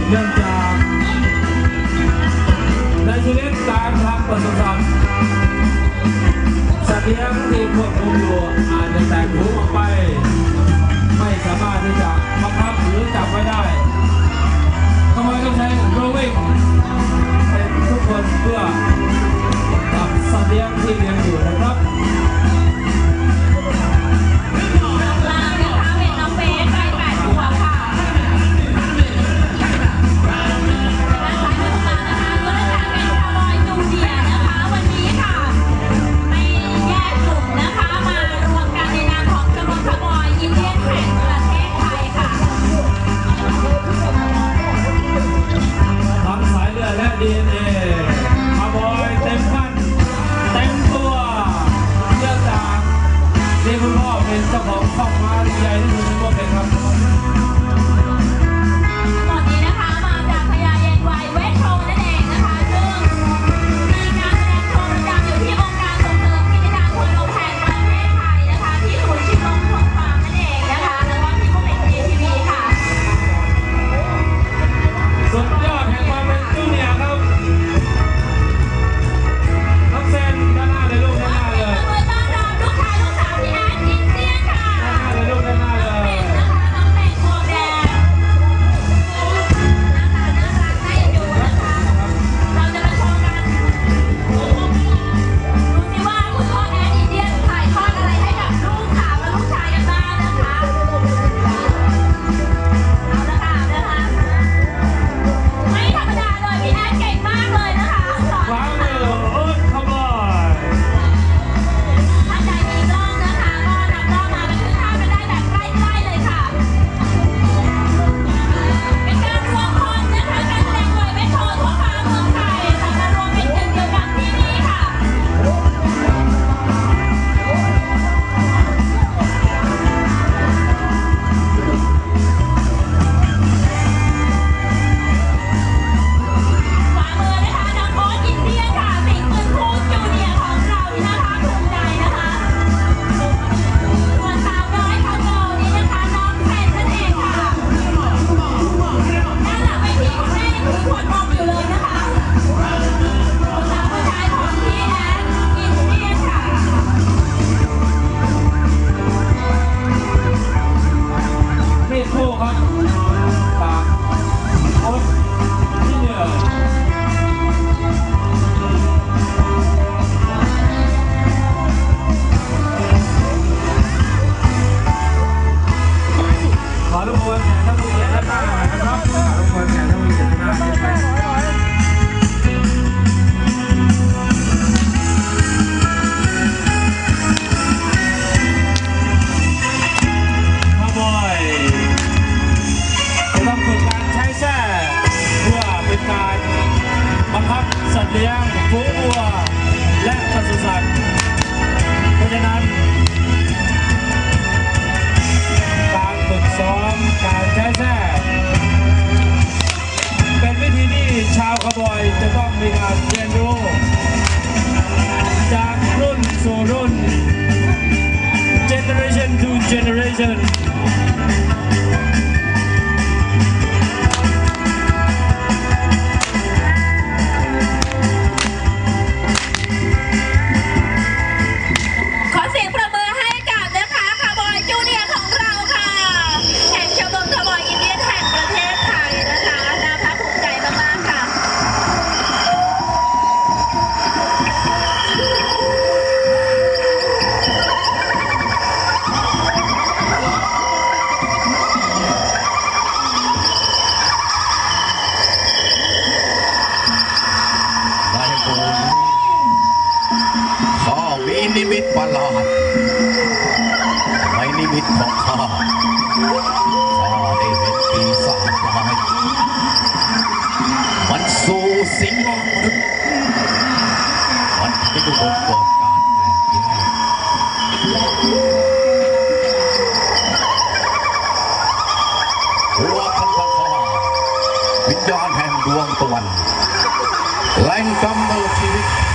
เนื่องจากในชีวิตการทำปศุสัตว์สัตว์เลี้ยงที่ควบคุมอยู่อาจจะแตกหูออกไปไม่สามารถที่จะบังคับหรือจับไว้ได้ทำไมต้องใช้โรวิ่งเป็นทุกคนเพื่อกับสัตว์เลี้ยงที่เลี้ยงอยู่นะครับDNA คาวบอยเต็มขั้นเต็มตัวเนื่องจากที่คุณพ่อเป็นเจ้าของคอกม้าใหญ่ที่สุดในโลกเลยครับตอนนี้นะคะมาจากพญาเย็นไวเวทโชว์นั่นเองนะคะซึ่งมีการแสดงโชว์ประจำอยู่ที่องค์การส่งเสริมกิจการคนลงแห่งประเทศไทยนะคะที่ศูนย์ชิมลมของฟาร์มนั่นเองนะคะแล้วก็ที่พวกเป็นทีวีค่ะสุดยอดแห่งความเป็นจูเนียร์ครับน้องเซนด้านหน้าเลยลูกด้านหน้าเลยต้อนรับลูกชายลูกสาวที่แอนอินเดียค่ะด้านหน้าเลยลูกด้านหน้าเลยน้องเป็ดหมวกแดงน่ารักน่าเอ็นดูนะคะเราจะมาชมกันดูสิว่าคุณพ่อแอนอินเดียถ่ายทอดอะไรให้กับลูกสาวและลูกชายกันบ้างนะคะเอาละค่ะนะคะไม่ธรรมดาเลยพี่แอนเก่งมากเลยนะคะสอนวางมือคาวบอยถ้าใจมีกล้องนะคะก็นำกล้องมาบันทึกภาพกันได้แบบใกล้ๆเลยค่ะเป็นการรวมพลนะคะการแสดงไวเวทโชว์ทั่วฟ้าเมืองไทยแต่มารวมเป็นหนึ่งเดียวกันที่นี่ค่ะขวามือนะคะน้องโอ๊ตอินเดียค่ะสิงห์ปืนคู่จูเนียร์ของเรานะคะภูมิใจนะคะส่วนสาวน้อยคาวบอยนี่นะคะน้องเซนนั่นเองค่ะด้านหลังเวทีของแม่ยังถือขวดนมอยู่เลยนะคะลูกสาวผู้ชายของพี่แอนอินเดียค่ะมีคู่ครับปากโอ๊ตที่เหนือขอรบกวนแขกท่านผู้เกียรติด้านหน้าหน่อยนะครับขอรบกวนแขกท่านผู้เกียรติด้านหน้าเชิญไปคาวบอยต้องฝึกการใช้แส้เพื่อเป็นการบังคับสัตว์เลี้ยงฝูงวัวและปศุสัตว์เพราะฉะนั้นการฝึกซ้อมการใช้แส้เป็นวิธีที่ชาวคาวบอยจะต้องมีการเรียนรู้จากรุ่นสู่รุ่น generation to generation ขอเสียงประมือให้กับนะคะคาวบอยจูเนียร์ของเราค่ะแห่งชมรมคาวบอยอินเดียแห่งประเทศไทยนะคะน่าภาคภูมิใจมากๆค่ะข้ามีนิมิตประหลาดในนิมิตของข้าได้เห็นปีศาจร้ายมันสู่สิงห์มันเป็นอุบลเกิดการแตกแยกหัวท่านพ่อวิญญาณแห่งดวงตะวันแหล่งกำเนิดชีวิต